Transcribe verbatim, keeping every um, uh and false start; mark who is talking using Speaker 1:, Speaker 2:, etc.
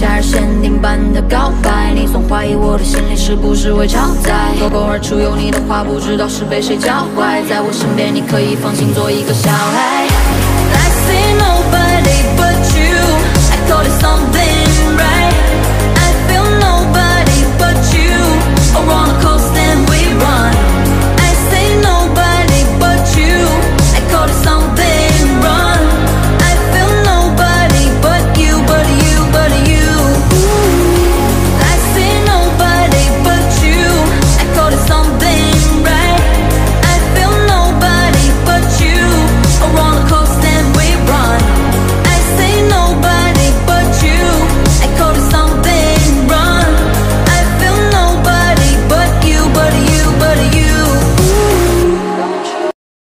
Speaker 1: 夏日限定版的告白，你总怀疑我的心里是不是会超载。脱口而出有你的话，不知道是被谁教坏。在我身边，你可以放心做一个小孩。